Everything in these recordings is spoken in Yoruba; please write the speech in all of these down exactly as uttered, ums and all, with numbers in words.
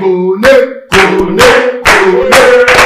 kone, kone, kone.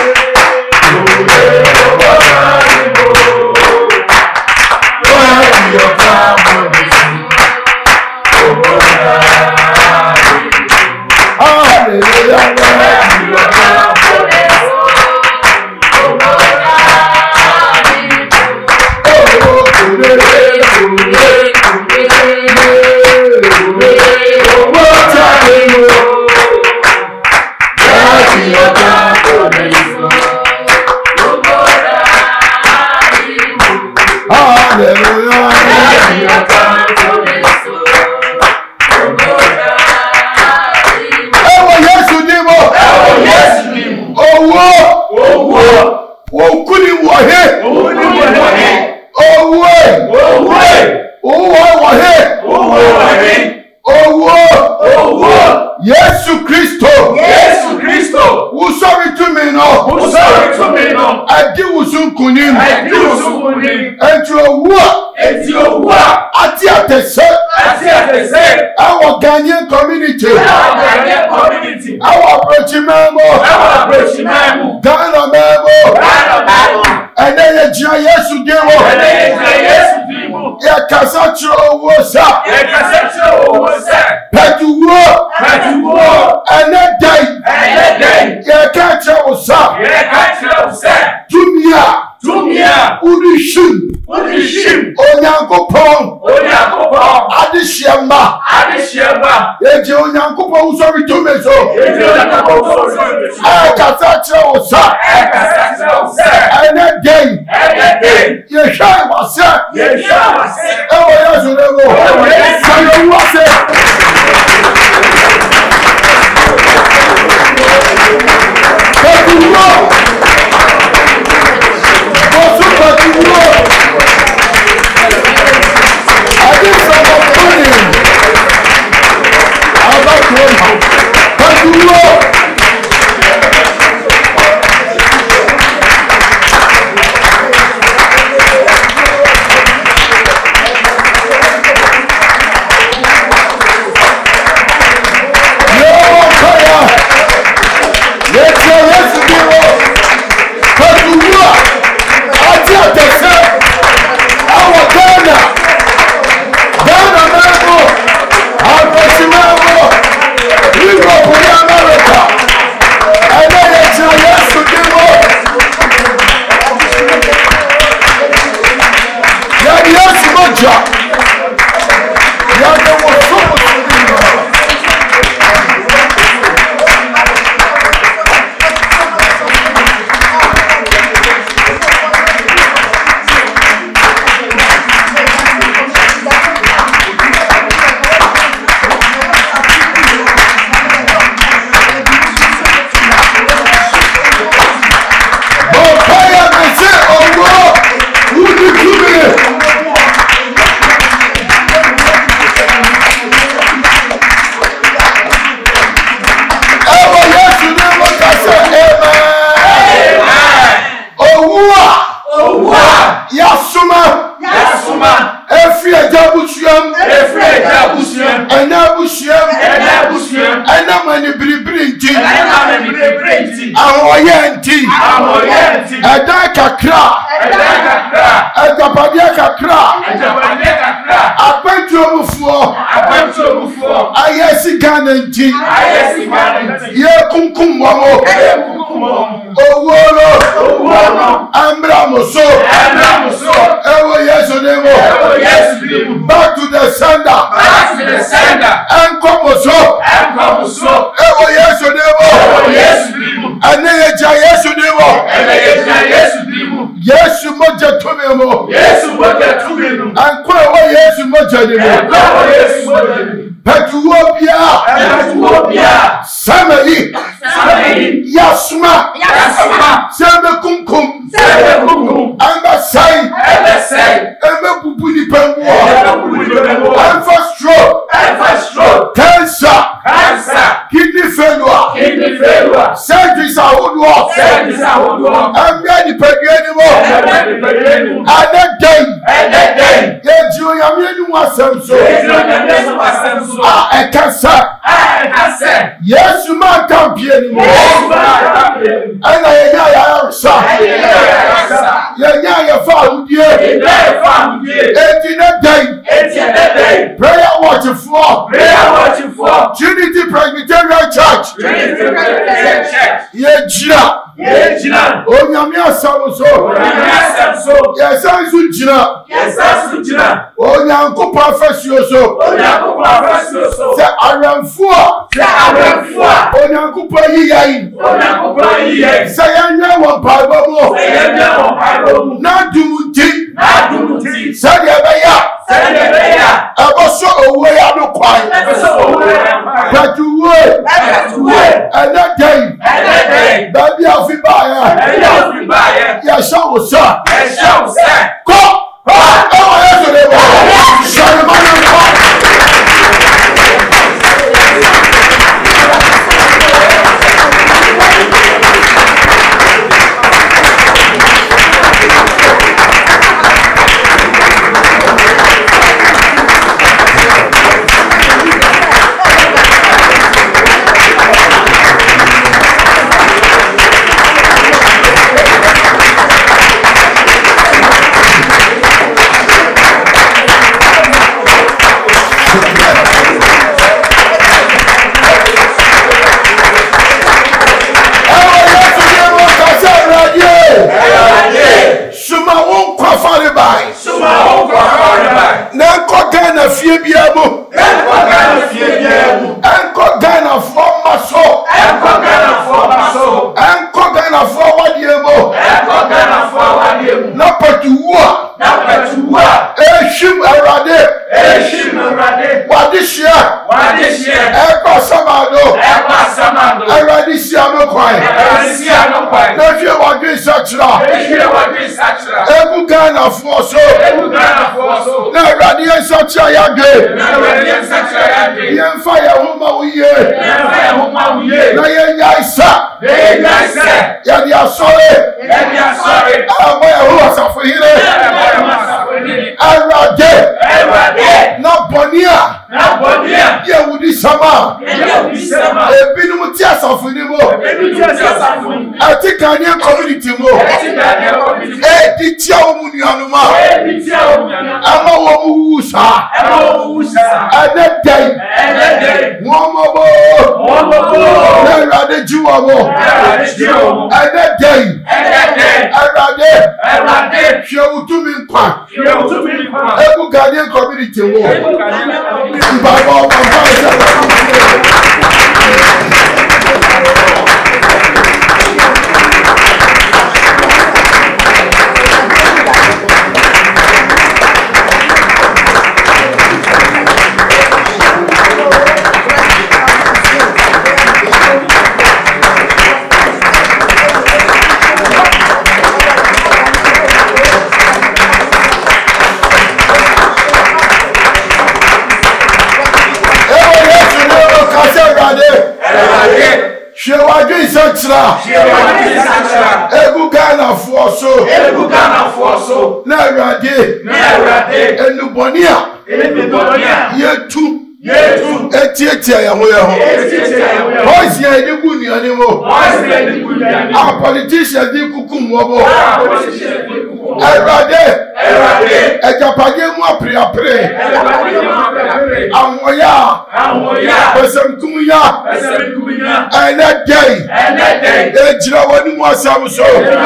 Ghanaian community, our approach memo, Ghana memo, and then the G I S demo, yeah, Casatro was up, Petuo, and that day, yeah, Catcher was up, Jumia, Jumia, Udishim, Udishim, Onyankopon, Onyankopon, Adishema, Adishema, Eji Onyankopon usori tumeso, Eji Onyankopon usori tumeso, Ekasatra osa, Ekasatra osa, Ene day, Ene day, Yesha wase, Yesha wase, Ewo Yesu lewo, Ewo Yesu wase. Petuo. Gananti, ye kunkum wamo, oworo, ambramoso, ewo yesu nemo, back to the sender, back to the sender, enkomoso, ewo yesu nemo, aneyeja yesu nemo, yesu moja tumemo, yesu moja tumemo, ankwa ewo yesu moja nemo, Petuopia, Petuopia, Samari, Samari, Yasma, Yasma, Sebe Kunkum, Sebe Kunkum, Ambasai, Ambasai, Ebe Bubuni Pembo, Alpha Stroke, Alpha Stroke, Cancer, Cancer, Kidney Failure, Kidney Failure, Surgery Sahudwa, Surgery Sahudwa, Ambeni Pegenimo, Ambeni Pegenimo, Anadem, Anadem, Yeju Yamienu Wasemso, Yeju Yamienu Wasemso. Ah, a cancer. Ah, a cancer. Yes, you man can bie ni mo. Ana ye nya ya sa. Ye nya ye fa udie. Eti na day. Prayer watch for. Prayer watch for. Trinity Presbyterian Church. Trinity Presbyterian Church. Ye jira. Ye jira. Onyame asam so. Onyame asam so. Ye sansu jira. Ye sansu jira. Onyankopa afasuo so. Onyankopa afasuo so. Se aramfo. Se aramfo. Onyankopa yiyai. Onyankopa yiyai. Se yanya wo paibo mo. Se yanya wo paibo mo. Na dumuti. Na dumuti. Se de beya. Se de beya. Aboso owo ya no kwai. Aboso owo ya no kwai. Batuwe. Batuwe. Ana day. Ana day. Baby afi ba ya. Baby afi ba ya. Ya shawo sa. Ya shawo sa. Ko. Ah, oh, yes, it is. Shut him Sama, Ebinu Tia Safunibo, Atikanya community mo, Editia Munianuma, Ama Womusa, Anet Day, Womobo, Arade Juamo, Anet Day, Arade, Arade, Shawutumin Park, Ebu Ghanaian community mo, Baba, Ebu Ghana for so, Ebu Ghana for so, Narade, Narade, and Lubonia, Lubonia, ye two, ye two, Etitia, Yamoya, boys, ye the good animal, our politicians, the Kukumo, Erade, Erade, a Japagemo Apria Pre, Amoya, Amoya, Pesamkuya, Pesamkuya, and that day, and that day, the Jawani was so,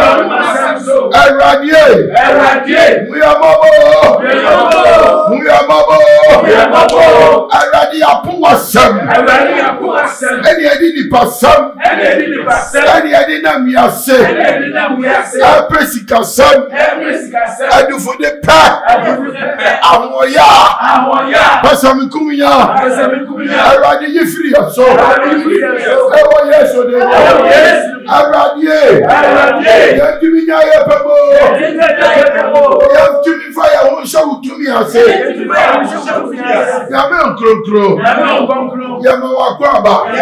Erade, Erade, we are Mabo, we are Mabo, we are Mabo, Erade Apuasam, Erade Apuasam, any idea Passam, any idea Namiase, any idea Namiase, a Presica son. I do for the pack. Amoya, Amoya, Pasamikuya, I rather you free of soul. Oh, yes, or yes, I rather, I rather, you have to be near Pebo. You have to be fire, won't show to me. I say, Yaman Crow, Yamawa Kwaba,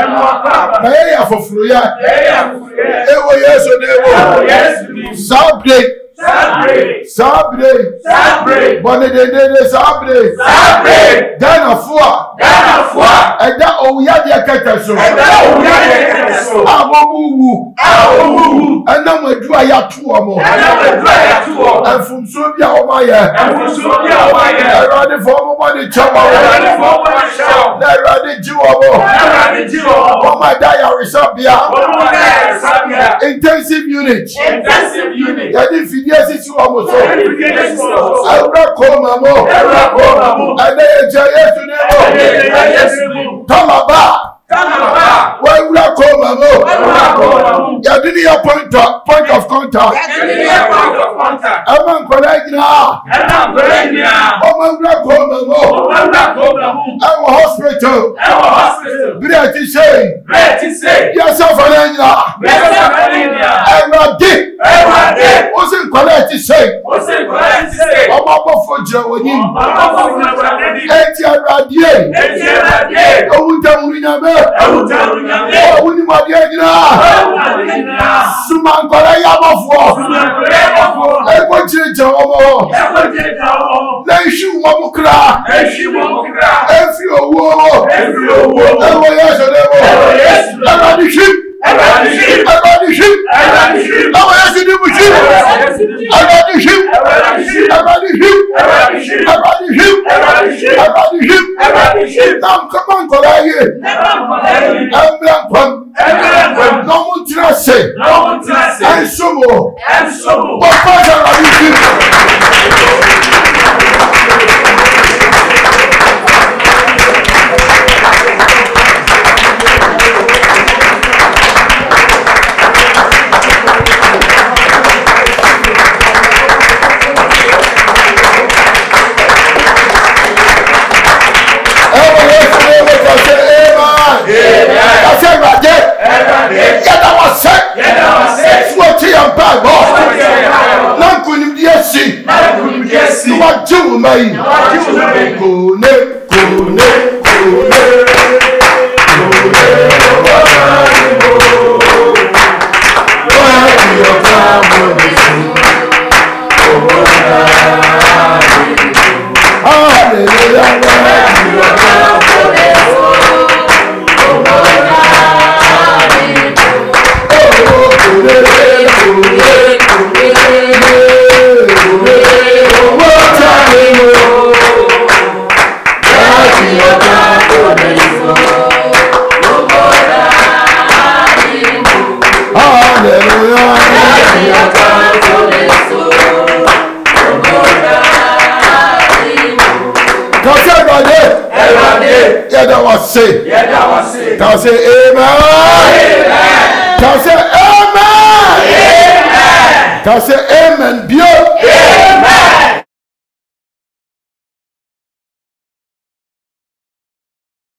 Maya for Fruya. Oh, yes, or yes, Sunday. Sabre. Sabre. Sabre. Bonne de de sabre. Sabre. Dana foi. Dana foi. Eda ouya dia kataso. Eda ouya dia kataso. Awowu. Awowu. Ana madu aya tu omo. Ana madu aya tu omo. Afumso bia omo ye. Afumso bia omo ye. Erade fo omo body chama. Erade fo omo body chama. Na erade ji omo. Na erade ji omo. Omo da ya resabia. Omo da ya resabia. Intensive unit. Intensive unit. Yadi fidie sisi omo so. Yadi fidie sisi omo so. Ebra ko mamo. Ebra ko mamo. Ade eje Yesu ni mo. Ade eje Yesu ni mo. Tamaba. Tamaba. Wewura ko mamo. Wewura ko mamo. Yadi ni ya point of point of contact. Yadi ni ya point of contact. Ama nkola gina. Ama nkola gina. Omo wura ko mamo. Omo wura ko mamo. Ewo hospital. Ewo hospital. Bria ti say. Bria ti say. Yasa fana gina. Yasa fana gina. Ewa di. Ewa di. Osi nkola ti say. Osi nkola ti say. Omo bofo jẹ oyin. Omo bofo jẹ oyin. Eti aradie. Eti aradie. Owu jamu nyame. Owu jamu nyame. Owu ni mo di gina. Owu ni gina. Suma nkola ya bofo. Suma nkola ya bofo. Eko jẹ omo. Eko jẹ omo. Le isu mo mukra. Le isu mo mukra. Efi owo. Efi owo. Ewo Yesu lewo. Ewo Yesu. Ewo di ship. Ewo di ship. Ewo di ship. Ewo di ship. Ewo Yesu di ship. Ewo di ship. Ewo di ship. Ewo di ship. Ewo di ship. Ewo di ship. Ewo di ship. Ewo di ship. Ewo di ship. Nam come on kolaye. Nam kolaye. Embran kwam. Embran kwam. No mo trase. No mo trase. Ensomo. Ensomo. Papa ja la di Mai kone kone kone kone say, can say amen. Can say amen. Can say amen.